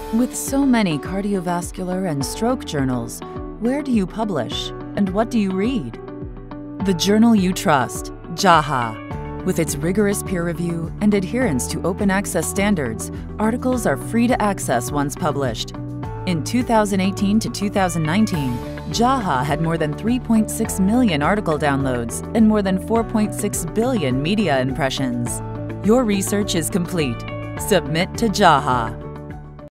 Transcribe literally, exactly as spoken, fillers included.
With so many cardiovascular and stroke journals, where do you publish and what do you read? The journal you trust, JAHA. With its rigorous peer review and adherence to open access standards, articles are free to access once published. In two thousand eighteen to two thousand nineteen, JAHA had more than three point six million article downloads and more than four point six billion media impressions. Your research is complete. Submit to JAHA.